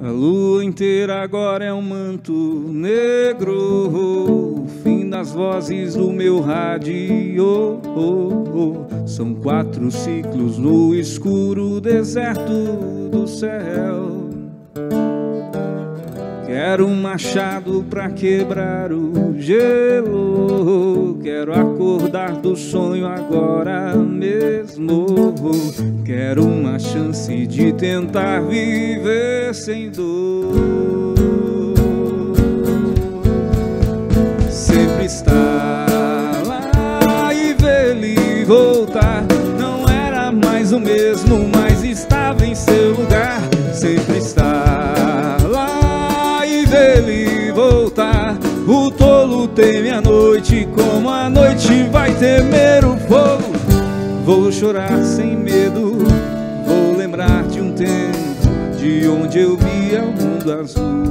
A lua inteira agora é um manto negro, o fim das vozes do meu rádio. São 4 ciclos no escuro deserto do céu. Quero um machado pra quebrar o gelo, quero acordar do sonho agora mesmo. Quero uma chance de tentar viver sem dor. Sempre estar lá e ver ele voltar. Não era mais o mesmo, mas estava em seu lugar. Sempre estar lá e ver ele voltar. O tolo teme a noite, como a noite vai temer o fogo. Vou chorar sem medo, vou lembrar de um tempo, de onde eu via o mundo azul.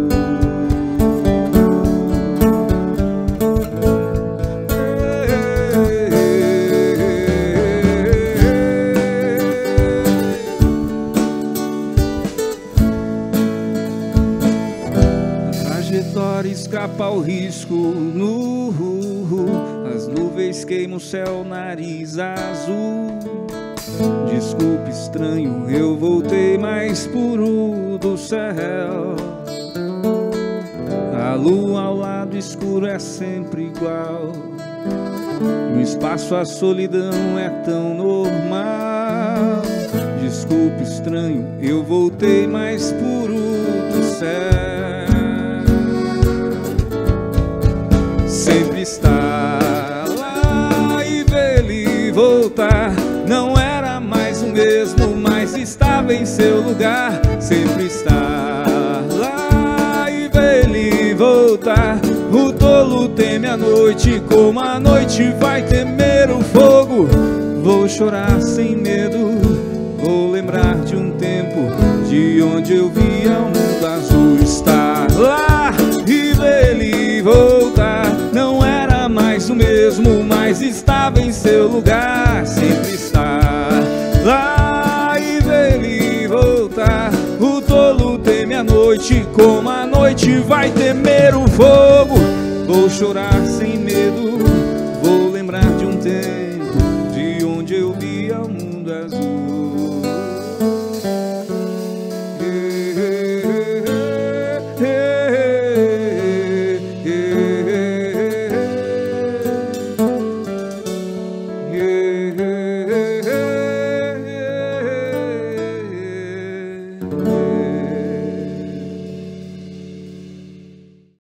A trajetória escapa ao risco nu. As nuvens queimam o céu, nariz azul. Desculpe, estranho, eu voltei mais puro do céu. A lua ao lado escuro é sempre igual. No espaço a solidão é tão normal. Desculpe, estranho, eu voltei mais puro do céu. Sempre estar lá e ver ele voltar. Não era mais o mesmo, mas estava em seu lugar. Sempre estar lá e ver ele voltar. O tolo teme a noite, como a noite vai temer o fogo. Vou chorar sem medo, vou lembrar de um tempo, de onde eu via o mundo azul. Estar lá e ver ele voltar. Não era mais o mesmo, mas estava em seu lugar. Sempre estar lá e ver ele voltar. O tolo teme a noite, como a noite vai temer o fogo. Vou chorar sem medo,